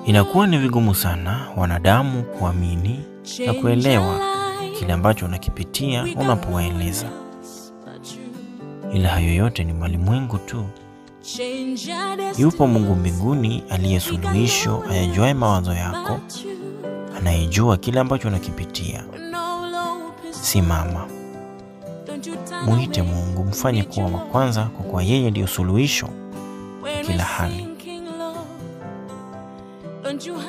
Inakuwa ni vigumu sana wanadamu kuamini na kuelewa kile ambacho unakipitia unapowaeleza. Ila hayo yote ni malimwengu tu. Yupo Mungu mbinguni aliye suluhisho, ayajuaye mawazo yako, anayejua kile ambacho unakipitia. Simama, muite Mungu, mfanye kuwa wa kwanza, kwa kuwa yeye ndiyo suluhisho kila hali.